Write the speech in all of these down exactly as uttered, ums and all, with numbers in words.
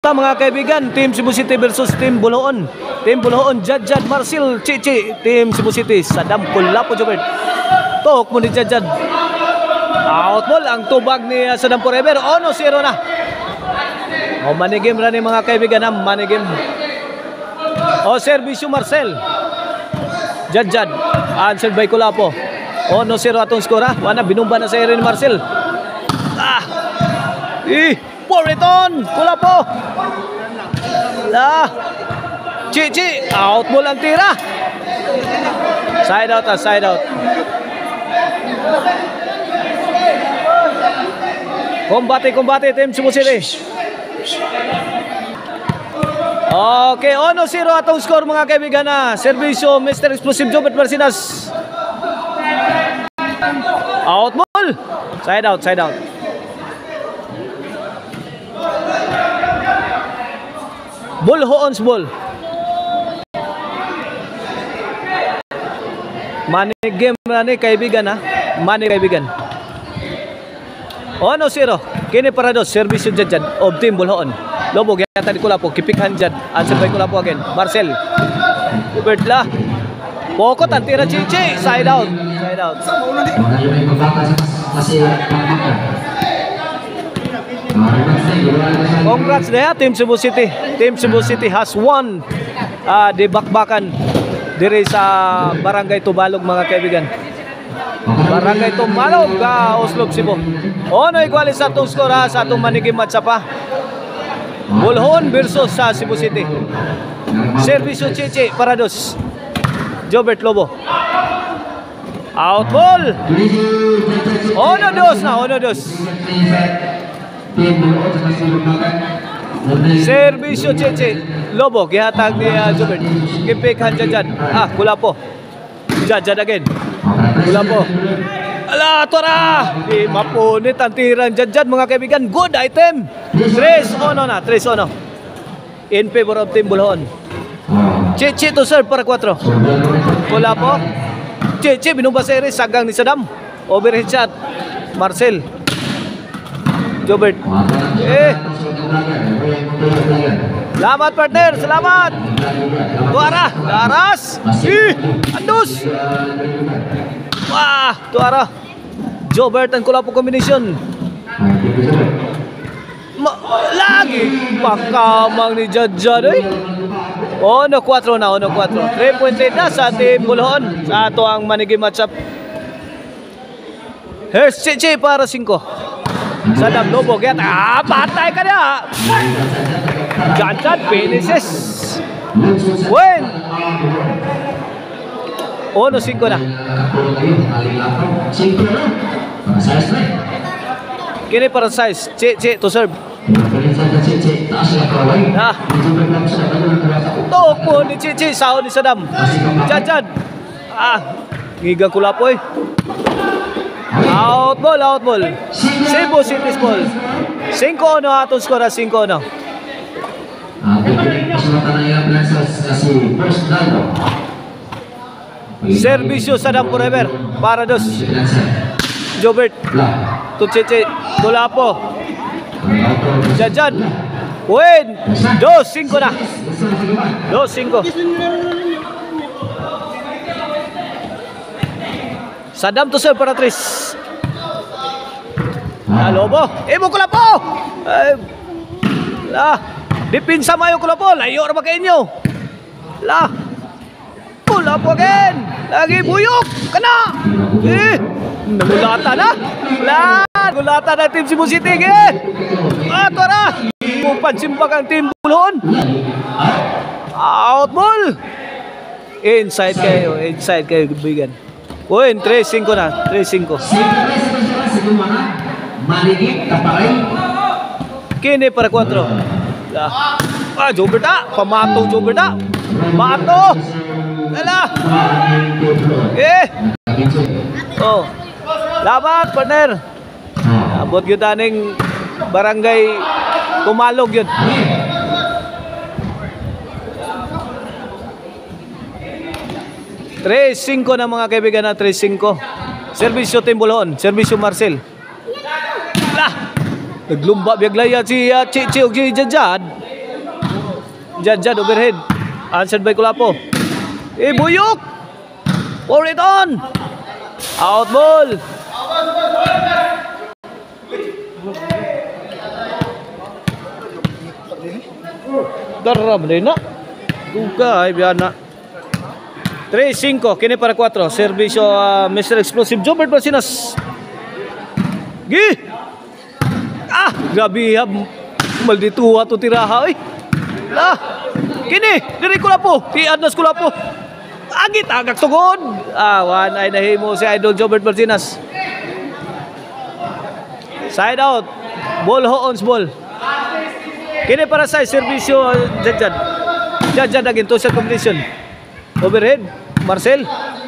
mga kaibigan, Team Cebu City versus Team Buloon. Team Buloon, Jadjad, Marcel, Chichi. Team Cebu City, Sadam, Kulapo, Jobert. Tok mo ni Jadjad. Out ball, ang tubag ni uh, Sadam Forever. Ono, zero na. O, manigim na ni mga kaibigan na manigim. O, servisyo Marcel. Jadjad, answered by Kulapo. Ono, zero atong skora. Wana, binumba na sa area ni Marcel. Ah! Eh! Poriton! Kulapo! La! Chichi! Out ball ang tira! Side out ah, side out. Kombate, kombate, Team Cebu City. Okay, ono zero atong score mga kaibigan na. Servisyo, Mister Explosive Jobert Marcinas. Out ball! Side out, side out. Bullhoons ball. Money game na ni kaibigan ha. Money kaibigan. Ono zero. Kini para dos. Servisyo dyan dyan. Of team Bullhoon. Lobo gaya tadi Kulapo. Kipikhan dyan. Answer by Kulapo again. Marcel. Hubert la. Pokot ang tira Chichi. Side out. Side out. Congrats na Team Cebu City. Team Cebu City has won uh, di bakbakan diri sa Barangay Tubalog mga kaibigan. Barangay Tubalog ka uh, Oslob Cebu. Ono igualis sa atong skor ha, sa atong manigim at sapa. Bullhoon versus sa Cebu City. Servisyo Chichi para dos. Jobert Lobo. Out ball. Ono dos na, ono dos. Servisyo Chichi. Lobo, gihatag ni uh, Jobert. Kipikhan dyan dyan. Ah, Kulapo. Jadjad again. Kulapo. Ala, tora! Di mapunit ang tirang dyan dyan mga kaibigan. Good item. Tres ono na, tres ono. In favor of Team Bullhoon. Chichi to serve para kwatro. Kulapo. Chichi, binumba sa iris. Sagang ni Sadam. Overhead shot. Marcel. Jobert. Eh. Selamat partner, selamat. Tuara, Laras. Ih, andus. Wah, Tuara. Jobert dan Kulapo combination. Ma lagi pakamang ni Jadjad eh. Ono kwatro na, ono kwatro. three point eight na sa Team Bullhoon. Sa ato ang manigim matchup. Here's Chichi para cinco. Sadam Lobo, get ah, patay ka na. Jadjad finishes. Win. Ono cinco na. Kini para size. Chichi to serve. Nah. Toko ni Chichi, sao ni Sadam. Jadjad. Ah, ngigang Kulapo eh. Out ball, out ball. Cebu City's ball. Cinco ono atong skora, cinco ono. Servisyo Sadam Forever para dos. Jobert to Chichi. Kulapo. Jadjad. Win. Dos, cinco na. Dos, cinco. Sadam to serve para tres. Ah, Lobo. Imo Kulapo. Ay. La. Dipinsa mayo Kulapo. Layo ra ba kay inyo? La. Kulapo again. Lagi buyok. Kana. Eh. Namulata na. La. Gulata na Team Cebu City again. Ah, tara. Pansimbag ang Team Bullhoon. Out ball. Inside kayo. Inside kayo. Bigan. Uy, three cinco na. three cinco. Kini para kwatro. Ah, Jobert ah. Pamato Jobert ah. Mato. Ala. Eh. Oh. Labat partner. Abot yun taning Barangay Tumalog yun. three cinco na mga kaibigan na three cinco. Servisyo Team Bullhoon, servisyo Marcel. Lah, naglumba biyaglaya si uh, Chichi og si Jadjad. Jadjad overhead. Answered by Kulapo. Ibuyok. Pour it on. Out ball. Daram din na. Tuga ay biyan na. three five kini para four. Servisyo uh, Mister Explosive Jobert Basinas. Gi. Ah, grabe ha. Maldituwa to tiraha oy. Ah. Kini, diri Kulapo. Tiad nas Kulapo. Agit agak tugod. Ah, one ay nahimo si Idol Jobert Basinas. Side out. Ball Hoons ball. Kini para sa servisyo Jadjad. Jadjad again to set completion. Overhead Marcel.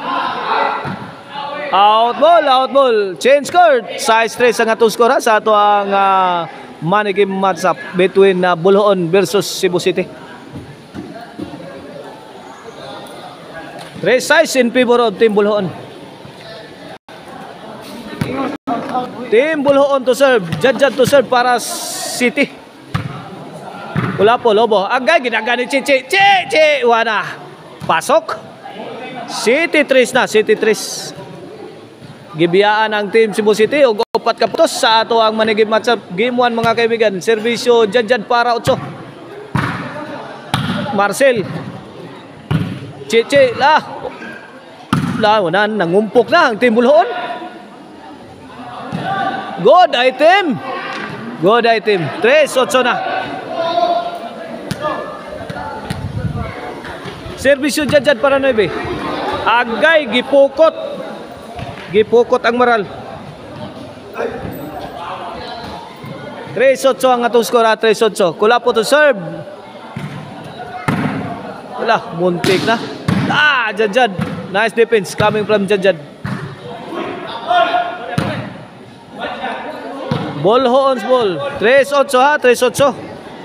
Out ball, out ball. Change court. Size tres ang atong score sa ato ang uh, money game matchup between uh, Bulaon versus Cebu City. Three size in favor of Team Bulaon. Team Bulaon to serve. Jadjad to serve para City. Kulapo, Lobo. Agay, ginagani Chichi. Chichi! Wana. Pasok. City tres na. City tres. Gibiyaan ang Team Cebu City. O upat ka putos sa ato ang manigib matchup. Game one mga kaibigan. Servisyo Jadjad para otso. Marcel. Chichi. La. La. Wana. Nangumpok na ang Team Bulaon. Good item. Good item. Tres otso na. Servisyo Jadjad para nueve. Agay, gipukot. Gipukot ang Maral. three eight ang atong score. three eight. Kulapo to serve. Wala, muntik na. Ah, Jadjad. Nice defense coming from Jadjad. Ball Hoons ball. three eight ha, three eight.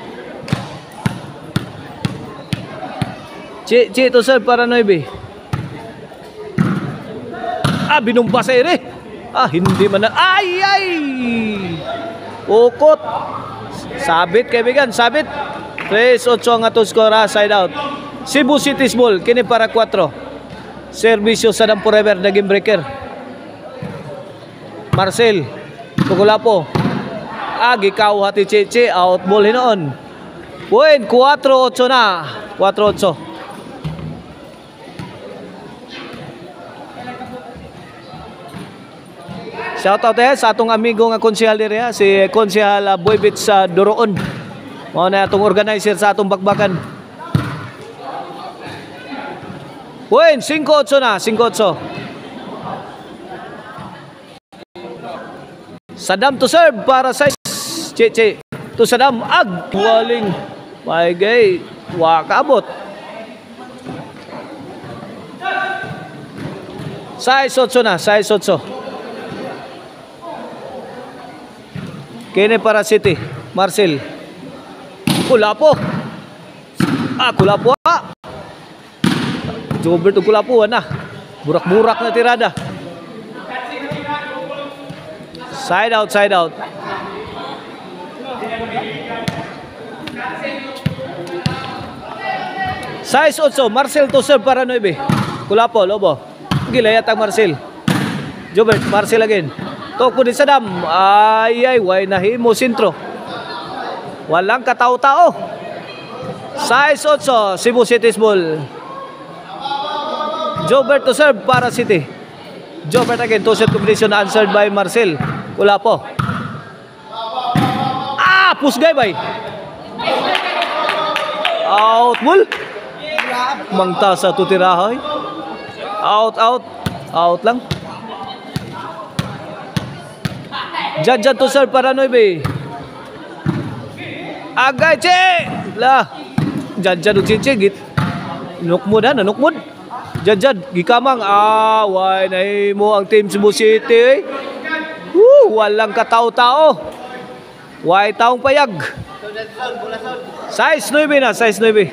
Ci, Ci to serve para nueve. Ah, binumba sa ere. Ah, hindi man na. Ay, ay! Ukot. Sabit, kaibigan, sabit. three eight ang atong score, side out. Cebu City's ball, kini para four. Servisyo sa Dam Forever na game breaker. Marcel. Kulapo. Ah, gikaw hati Ci, out ball hinoon. Point, four eight na. four eight. Shout out eh sa atong amigo nga konsehal diri ha, si Konsehal uh, Boybit sa Doroon. Mao na atong organizer sa atong bakbakan. Point, five eight na, five eight. Sadam to serve para sa Chichi. To Sadam, ag waling. My gay, wa kaabot. Size eight na, size eight. Kini para City. Marcel. Kulapo. Ah, Kulapo. Ah. Jobert Kulapo na. Burak-burak na tirada. Side out, side out. Size eight. Marcel to serve para nueve. Kulapo, Lobo. Gilayat ang Marcel. Jobert, Marcel again. Toko din sa Dam. Ay, ay, way nahimo sintro. Walang katao-tao. Size eight, Cebu City's ball. Jobert to serve para City. Jobert again, to set completion answered by Marcel. Kulapo. Ah, pusgay bay. Out ball. Mangta sa tutirahay. Out, out. Out lang. Jadjad to serve para nueve. Agay, Che! Lah. Jadjad to Chichi, git. Nukmud ha, nanukmud. Jadjad, gikamang. Ah, way nahimo ang Team Cebu City. Woo, walang katao-tao. Way taong payag. Size nueve na, size nueve.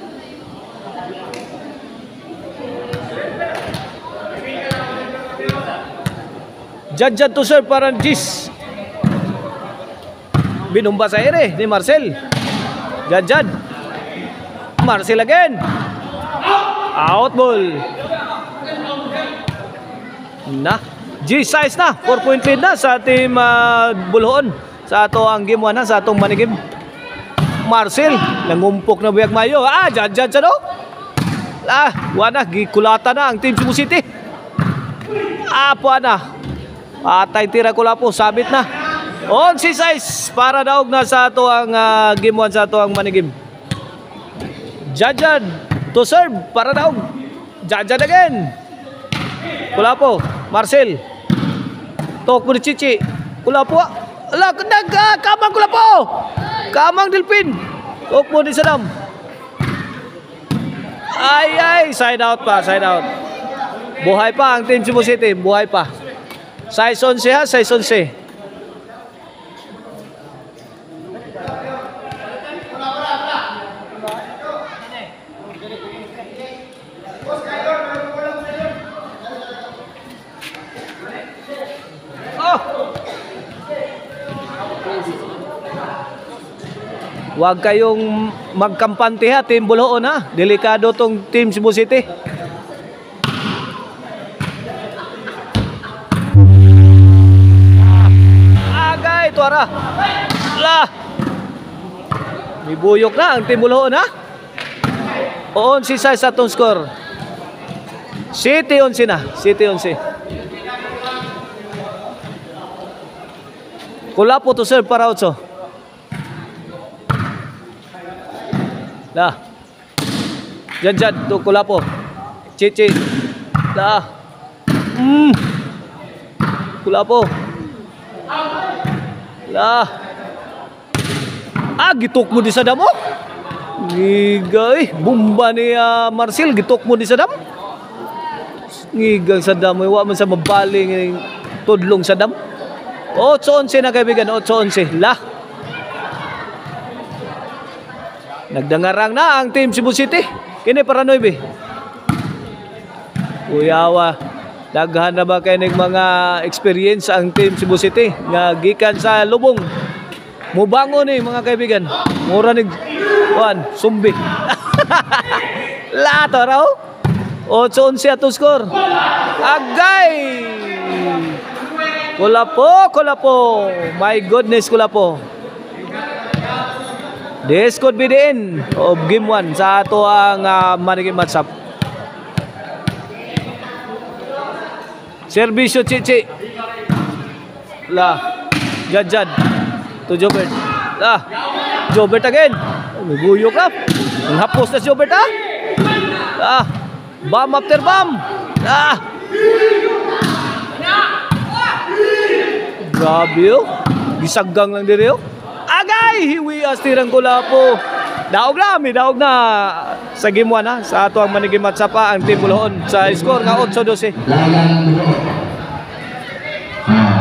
Jadjad to serve para Gis. Binumba sa ere ni Marcel. Jadjad. Marcel again. Out ball. Na. G-size na. four point lead na sa team uh, Buluon. Sa ato ang game one na. Sa atong manigim. Marcel. Nangumpok na buyag mayo. Ah, dyan dyan dyan o. Ah, wana. Gikulata na ang team Cebu City. Ah, puana. Patay tira ko po. Sabit na. On si size. Para daog na sa ato ang uh, game one. Sa ato ang manigim. Jajad to serve para daw. Jajad again. Kulapo, Marcel. Tok mo ni Chichi. Kulapo. Ala, nag uh, kamang Kulapo. Kamang Dilpin. Tok mo ni Sadam. Ay ay, side out pa, side out. Buhay pa ang team Cebu City, buhay pa. Size eleven ha, size eleven. Huwag kayong magkampante ha, Team Buluon ha. Delikado tong Team Cebu City. Agay, tuara. Lah. Ibuyok na ang Team Buluon ha. On si size atong score. City eleven na. City eleven. Kulapo to serve para Otso. Lah. Jad-jad to Kulapo. Cici. Lah. Mm. Kulapo. Lah. Ah, gitok mo di sa damo. Ngigay. Bumba ni uh, Marcel. Gitok mo di sa dam. Ngigang sa dam. Iwa man sa mabaling tudlong sa dam. eight eleven na kaibigan. eight eleven. Lah. Nagdangarang na ang team Cebu City. Kini para Noybe. Uyawa. Daghan na ba kayo ng mga experience ang team Cebu City nga gikan sa lubong. Mubango ni mga kaibigan. Mura ni Juan, sumbi. Lato raw. eight eleven ato score. Agay. Kulapo, Kulapo. My goodness, Kulapo. This could be the end of game one sa ato ang uh, manigim matchup. Servisyo Chichi. La. Jad-jad. To Jobert. La. Jobert again. Naguyok up. Ang hapos na si Jobert ha. La. Bam after bam. La. Grabe yun. Gisagang lang diri yun. Agay! Hiwi astirang Kulapo. Daog na, may daog na sa game one ha. Sa ato ang manigim at sapa ang Team Buluon sa score nga eight twelve.